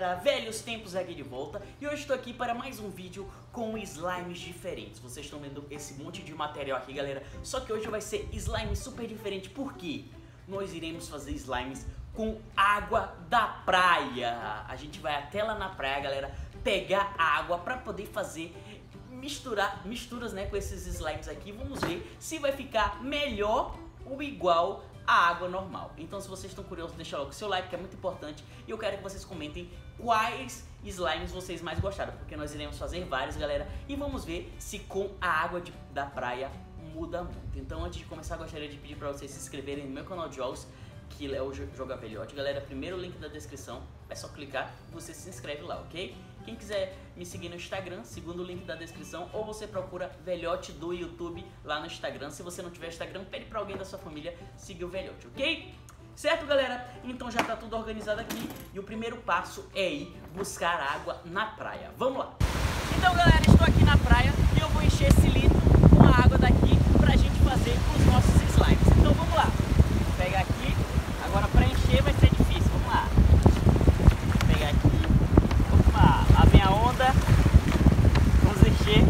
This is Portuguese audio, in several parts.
galera, velhos tempos aqui de volta. E hoje estou aqui para mais um vídeo com slimes diferentes. Vocês estão vendo esse monte de material aqui, galera. Só que hoje vai ser slime super diferente. Por quê? Nós iremos fazer slimes com água da praia. A gente vai até lá na praia, galera, pegar a água para poder fazer misturas, né, com esses slimes aqui. Vamos ver se vai ficar melhor ou igual a água normal. Então, se vocês estão curiosos, deixa logo o seu like, que é muito importante. E eu quero que vocês comentem quais slimes vocês mais gostaram, porque nós iremos fazer vários, galera. E vamos ver se com a água da praia muda muito. Então, antes de começar, eu gostaria de pedir para vocês se inscreverem no meu canal de jogos, que é o Joga Velhote. Galera, primeiro link da descrição, é só clicar e você se inscreve lá, ok? Quem quiser me seguir no Instagram, segundo link da descrição, ou você procura Velhote do YouTube lá no Instagram. Se você não tiver Instagram, pede pra alguém da sua família seguir o Velhote, ok? Certo, galera? Então já tá tudo organizado aqui e o primeiro passo é ir buscar água na praia. Vamos lá! Então, galera, estou aqui na praia e eu vou encher esse litro com a água daqui pra gente fazer os nossos slimes. Então vamos lá! Vou pegar aqui, agora pra encher vai ser difícil, vamos lá! Vou pegar aqui. A minha onda, vamos encher.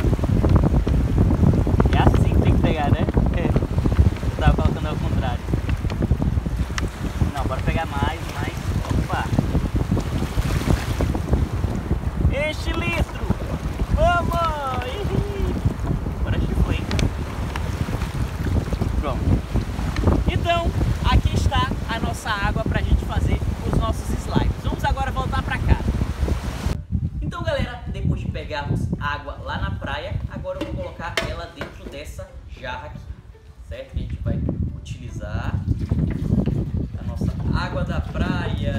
É assim que tem que pegar, né? Eu tava colocando ao contrário. Não, bora pegar mais. Opa! Enche litro! Vamos! Agora acho que foi. Pronto. Então, aqui está a nossa água pra gente fazer os nossos slimes. Vamos agora voltar pra cá. Então, galera, depois de pegarmos água lá na praia, agora eu vou colocar ela dentro dessa jarra aqui, certo? A gente vai utilizar a nossa água da praia.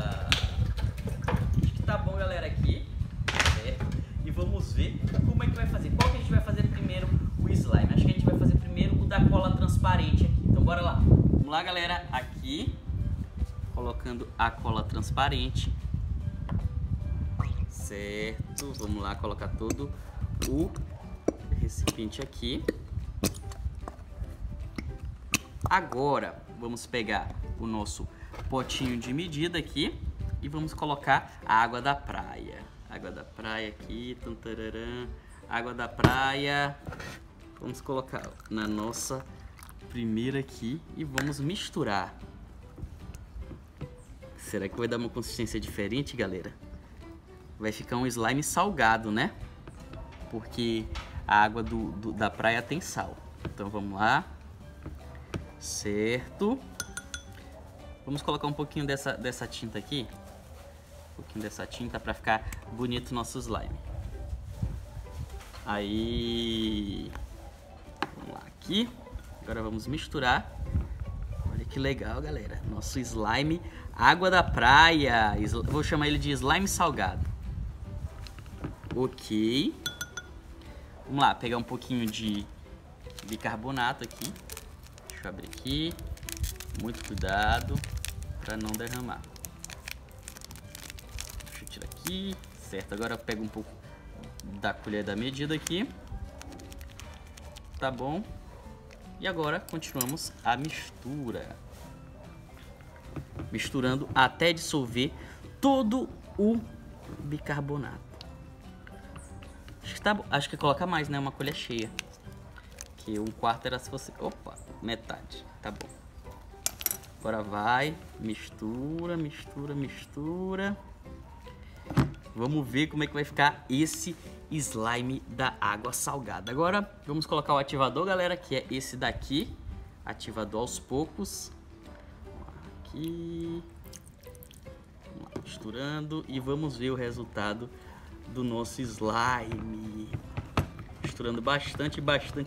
Acho que tá bom, galera, aqui, certo? E vamos ver como é que vai fazer. Qual que a gente vai fazer primeiro o slime? Acho que a gente vai fazer primeiro o da cola transparente aqui. Então, bora lá. Vamos lá, galera, aqui, colocando a cola transparente. Certo, vamos lá colocar todo o recipiente aqui. Agora vamos pegar o nosso potinho de medida aqui e vamos colocar a água da praia. Água da praia aqui, tantararã, água da praia. Vamos colocar na nossa primeira aqui e vamos misturar. Será que vai dar uma consistência diferente, galera? Vai ficar um slime salgado, né? Porque a água da praia tem sal. Então vamos lá. Certo. Vamos colocar um pouquinho dessa tinta aqui. Um pouquinho dessa tinta para ficar bonito o nosso slime. Aí. Vamos lá aqui. Agora vamos misturar. Olha que legal, galera. Nosso slime água da praia. Vou chamar ele de slime salgado. Ok. Vamos lá, pegar um pouquinho de bicarbonato aqui. Deixa eu abrir aqui. Muito cuidado para não derramar. Deixa eu tirar aqui. Certo, agora eu pego um pouco da colher da medida aqui. Tá bom. E agora continuamos a mistura. Misturando até dissolver todo o bicarbonato. Acho que tá bom. Acho que coloca mais, né? Uma colher cheia. Que 1/4 era se fosse... Opa, metade. Tá bom. Agora vai. Mistura. Vamos ver como é que vai ficar esse slime da água salgada. Agora vamos colocar o ativador, galera, que é esse daqui. Ativador aos poucos. Aqui. Vamos lá, misturando. E vamos ver o resultado do nosso slime. Misturando bastante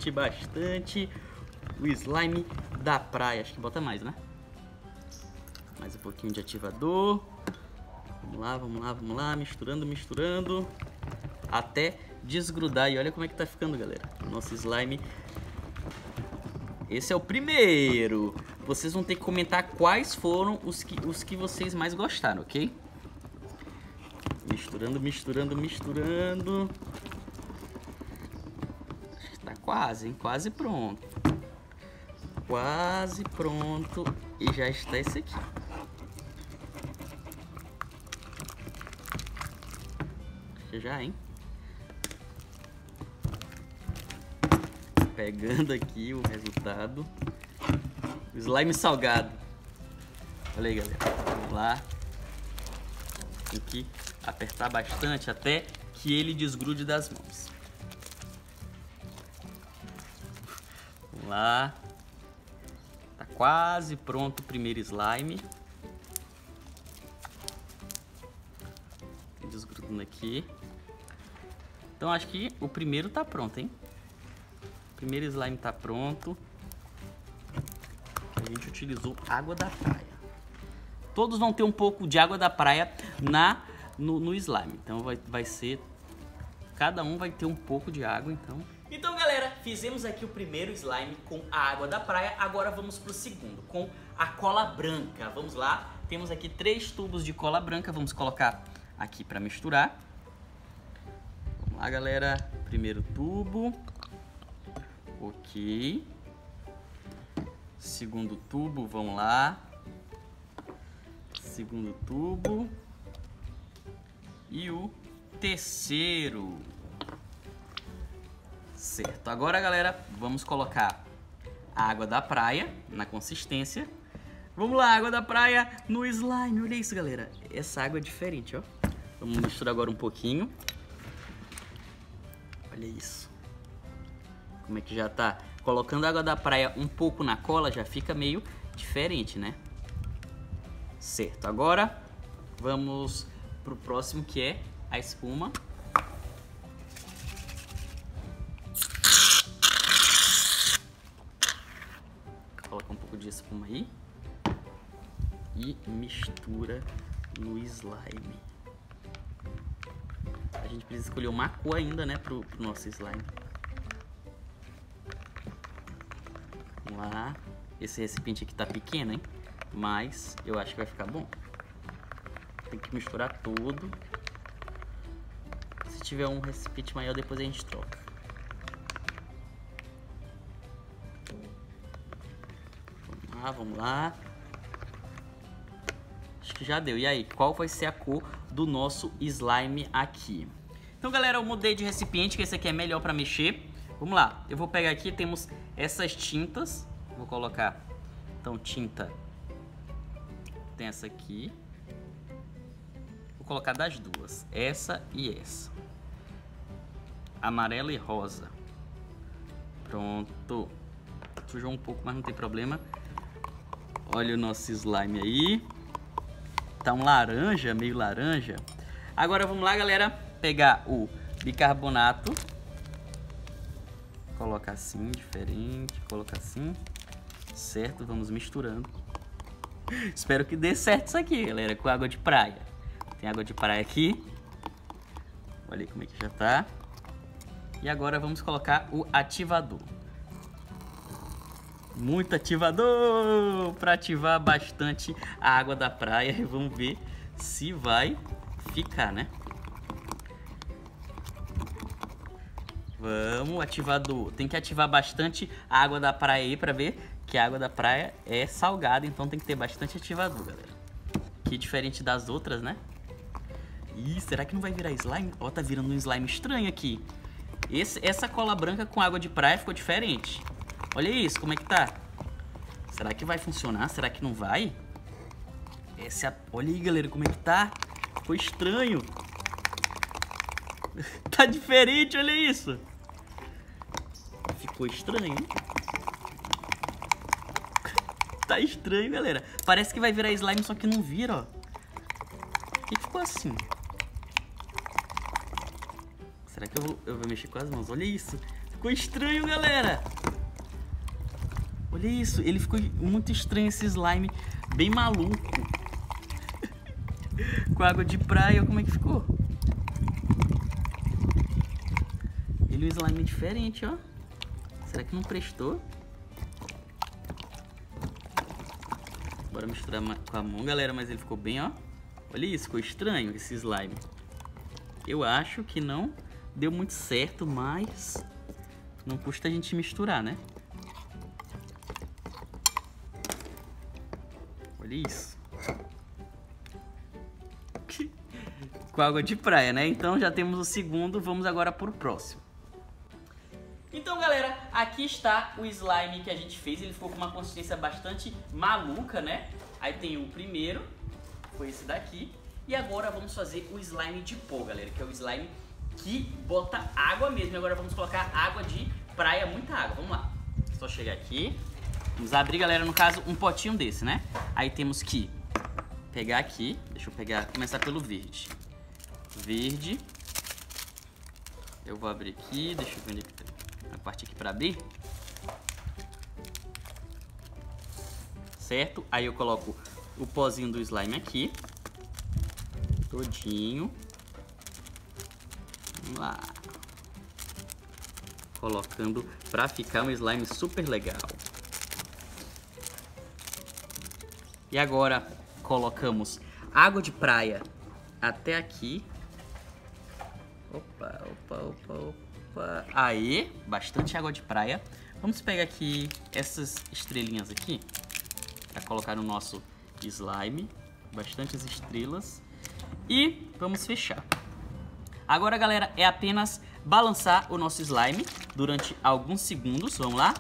o slime da praia. Acho que bota mais, né? Mais um pouquinho de ativador. Vamos lá, misturando até desgrudar. E olha como é que tá ficando, galera. Nosso slime. Esse é o primeiro. Vocês vão ter que comentar quais foram os que vocês mais gostaram, ok? Misturando. Acho que tá quase, hein? Quase pronto. Quase pronto. E já está esse aqui. já, hein? Pegando aqui o resultado. O slime salgado. Olha aí, galera. Vamos lá. Tem que apertar bastante até que ele desgrude das mãos. Vamos lá. Tá quase pronto o primeiro slime. Desgrudando aqui. Então acho que o primeiro tá pronto, hein? O primeiro slime tá pronto. A gente utilizou água da praia. Todos vão ter um pouco de água da praia no slime. Então vai ser... Cada um vai ter um pouco de água, então... Então, galera, fizemos aqui o primeiro slime com a água da praia. Agora vamos pro segundo, com a cola branca. Vamos lá. Temos aqui 3 tubos de cola branca. Vamos colocar aqui para misturar. Vamos lá, galera. Primeiro tubo. Ok. Segundo tubo, vamos lá. Segundo tubo. E o terceiro. Certo. Agora, galera, vamos colocar a água da praia na consistência. Vamos lá, água da praia no slime. Olha isso, galera. Essa água é diferente, ó. Vamos misturar agora um pouquinho. Olha isso. Como é que já tá? Colocando a água da praia um pouco na cola, já fica meio diferente, né? Certo. Agora, vamos pro próximo, que é a espuma. Coloca um pouco de espuma aí. E mistura no slime. A gente precisa escolher uma cor ainda, né, pro nosso slime. Vamos lá. Esse recipiente aqui tá pequeno, hein? Mas eu acho que vai ficar bom. Tem que misturar tudo. Se tiver um recipiente maior, depois a gente troca. Vamos lá, vamos lá. Acho que já deu. E aí, qual vai ser a cor do nosso slime aqui? Então, galera, eu mudei de recipiente, que esse aqui é melhor para mexer. Vamos lá. Eu vou pegar aqui, temos essas tintas. Vou colocar, então, tinta. Tem essa aqui. Vou colocar das duas. Essa e essa. Amarela e rosa. Pronto. Sujou um pouco, mas não tem problema. Olha o nosso slime aí. Tá um laranja, meio laranja. Agora vamos lá, galera, pegar o bicarbonato. Coloca assim, diferente. Coloca assim. Certo, vamos misturando. Espero que dê certo isso aqui, galera, com água de praia. Tem água de praia aqui. Olha aí como é que já tá. E agora vamos colocar o ativador. Muito ativador para ativar bastante a água da praia. E vamos ver se vai ficar, né? Vamos, ativador. Tem que ativar bastante a água da praia aí para ver que a água da praia é salgada. Então tem que ter bastante ativador, galera. Que diferente das outras, né? Ih, será que não vai virar slime? Ó, tá virando um slime estranho aqui. Essa cola branca com água de praia ficou diferente. Olha isso, como é que tá? Será que vai funcionar? Será que não vai? Olha aí, galera, como é que tá? Ficou estranho. Tá diferente, olha isso. Ficou estranho, hein? Tá estranho, galera. Parece que vai virar slime, só que não vira, ó. Por que ficou assim? Será que eu vou mexer com as mãos? Olha isso. Ficou estranho, galera. Olha isso, ele ficou muito estranho, esse slime, bem maluco. Com água de praia, como é que ficou? Ele é um slime diferente, ó. Será que não prestou? Bora misturar com a mão, galera, mas ele ficou bem, ó. Olha isso, ficou estranho esse slime. Eu acho que não deu muito certo, mas não custa a gente misturar, né? Olha isso. com água de praia, né? Então já temos o segundo, vamos agora pro próximo. Então, galera, aqui está o slime que a gente fez. Ele ficou com uma consistência bastante maluca, né? Aí tem o primeiro, foi esse daqui. E agora vamos fazer o slime de pó, galera, que é o slime que bota água mesmo. E agora vamos colocar água de praia, muita água. Vamos lá. Só chegar aqui. Vamos abrir, galera, no caso, um potinho desse, né? Aí temos que pegar aqui. Deixa eu começar pelo verde. Verde. Eu vou abrir aqui, deixa eu ver onde é que tem a parte aqui pra abrir. Certo? Aí eu coloco o pozinho do slime aqui. Todinho. Vamos lá. Colocando pra ficar um slime super legal. E agora colocamos água de praia até aqui. Opa, opa, opa, opa. Aí, bastante água de praia. Vamos pegar aqui essas estrelinhas aqui para colocar no nosso slime. Bastantes estrelas. E vamos fechar. Agora, galera, é apenas balançar o nosso slime durante alguns segundos. Vamos lá?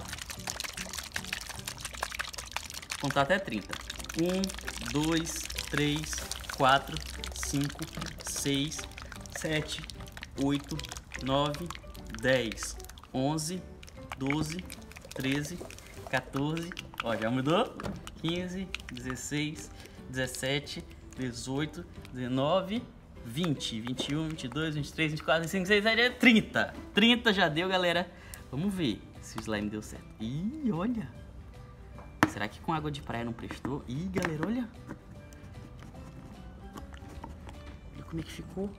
Contar até 30. 1, 2, 3, 4, 5, 6, 7, 8, 9, 10, 11, 12, 13, 14, ó, já mudou, 15, 16, 17, 18, 19, 20, 21, 22, 23, 24, 25, 26, 27, 30. 30 já deu, galera. Vamos ver se o slime deu certo. Ih, olha. Será que com água de praia não prestou? Ih, galera, olha. Olha como é que ficou.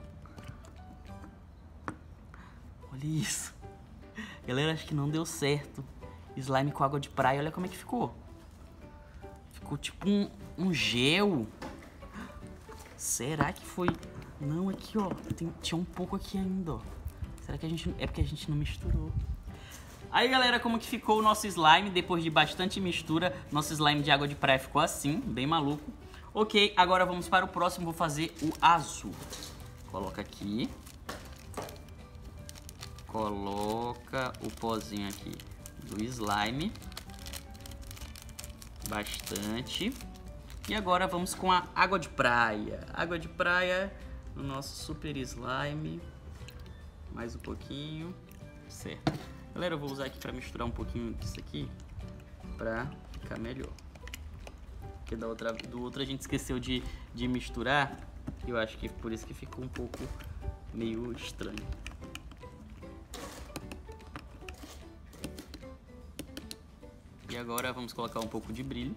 Olha isso. Galera, acho que não deu certo. Slime com água de praia, olha como é que ficou. Ficou tipo um gel. Será que foi... Não, aqui, ó. Tinha um pouco aqui ainda, ó. Será que a gente... É porque a gente não misturou. Aí, galera, como que ficou o nosso slime? Depois de bastante mistura, nosso slime de água de praia ficou assim, bem maluco. Ok, agora vamos para o próximo. Vou fazer o azul. Coloca aqui. Coloca o pozinho aqui do slime. Bastante. E agora vamos com a água de praia. Água de praia no nosso super slime. Mais um pouquinho. Certo. Galera, eu vou usar aqui para misturar um pouquinho disso aqui para ficar melhor. Porque do outro a gente esqueceu de misturar. Eu acho que por isso que ficou um pouco meio estranho. E agora vamos colocar um pouco de brilho.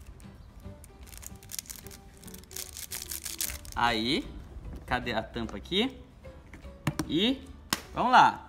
Aí, cadê a tampa aqui? E vamos lá.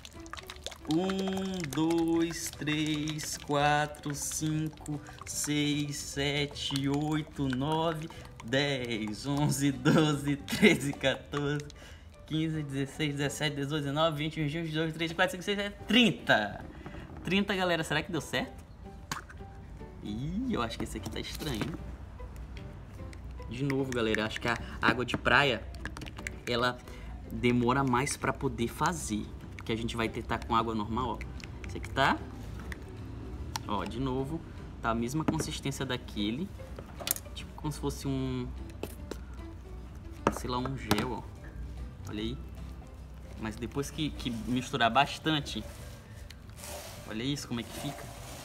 1, 2, 3, 4, 5, 6, 7, 8, 9, 10, 11, 12, 13, 14, 15, 16, 17, 18, 19, 20, 21, 22, 23, 24, 25, 26, 27, 30. 30, galera. Será que deu certo? Ih, eu acho que esse aqui tá estranho, hein? De novo, galera, acho que a água de praia, ela demora mais pra poder fazer. Porque a gente vai tentar com água normal, ó. Esse aqui tá... Ó, de novo, tá a mesma consistência daquele. Tipo como se fosse um... sei lá, um gel, ó. Olha aí. Mas depois que misturar bastante... Olha isso, como é que fica.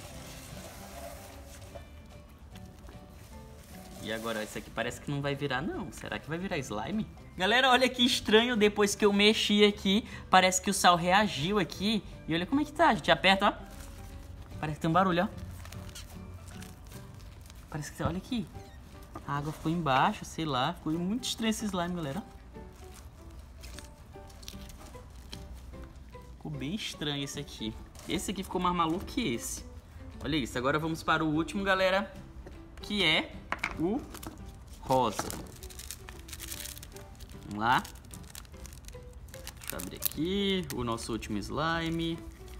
E agora, esse aqui parece que não vai virar, não. Será que vai virar slime? Galera, olha que estranho. Depois que eu mexi aqui, parece que o sal reagiu aqui. E olha como é que tá. A gente aperta, ó. Parece que tem um barulho, ó. Parece que... Olha aqui. A água ficou embaixo, sei lá. Ficou muito estranho esse slime, galera. Ficou bem estranho esse aqui. Esse aqui ficou mais maluco que esse. Olha isso. Agora vamos para o último, galera. Que é o rosa. Vamos lá. Deixa eu abrir aqui o nosso último slime.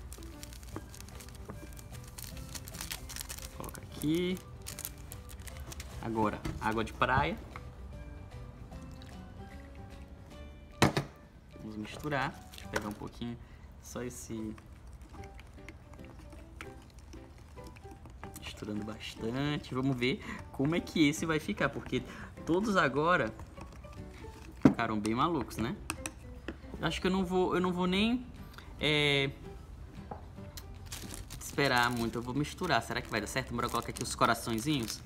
Coloca aqui. Agora, água de praia. Vamos misturar. Deixa eu pegar um pouquinho, só esse... Misturando bastante. Vamos ver como é que esse vai ficar, porque todos agora ficaram bem malucos, né? Acho que eu não vou nem esperar muito, eu vou misturar. Será que vai dar certo? Bora colocar aqui os coraçõezinhos.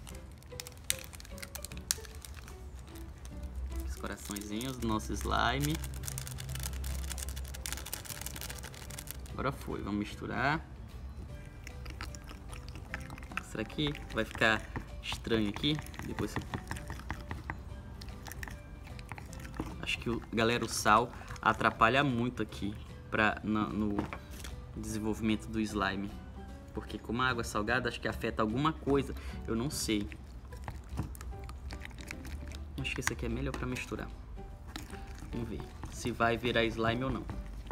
Os coraçõezinhos do nosso slime. Agora foi, vamos misturar. Será que vai ficar estranho aqui? Depois acho que, galera, o sal atrapalha muito aqui no desenvolvimento do slime. Porque como a água é salgada, acho que afeta alguma coisa. Eu não sei. Acho que esse aqui é melhor para misturar. Vamos ver se vai virar slime ou não.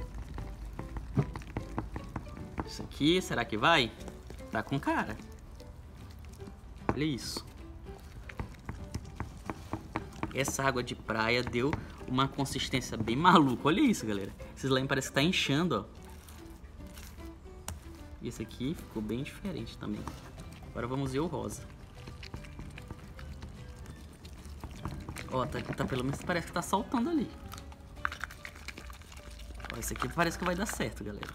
Isso aqui, será que vai? Tá com cara. Olha isso. Essa água de praia deu uma consistência bem maluca. Olha isso, galera. Esse slime parece que tá inchando, ó. E esse aqui ficou bem diferente também. Agora vamos ver o rosa. Ó, tá pelo menos parece que tá saltando ali. Ó, esse aqui parece que vai dar certo, galera.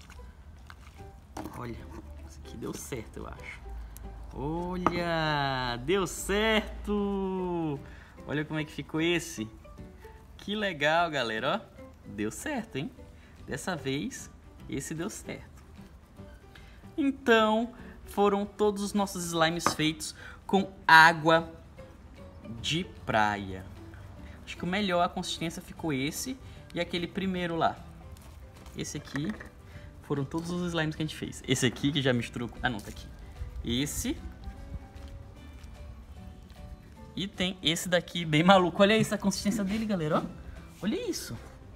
Olha, esse aqui deu certo, eu acho. Olha, deu certo! Olha como é que ficou esse. Que legal, galera, ó. Deu certo, hein? Dessa vez, esse deu certo. Então, foram todos os nossos slimes feitos com água de praia. Acho que o melhor, a consistência ficou esse e aquele primeiro lá. Esse aqui foram todos os slimes que a gente fez. Esse aqui que já misturou... Ah, não, tá aqui. Esse. E tem esse daqui bem maluco. Olha isso, a consistência dele, galera, ó. Olha isso.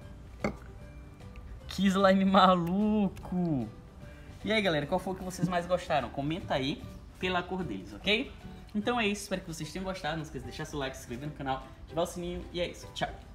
Que slime maluco. E aí, galera, qual foi o que vocês mais gostaram? Comenta aí pela cor deles, ok? Então é isso, espero que vocês tenham gostado. Não esqueça de deixar seu like, se inscrever no canal, ativar o sininho e é isso. Tchau.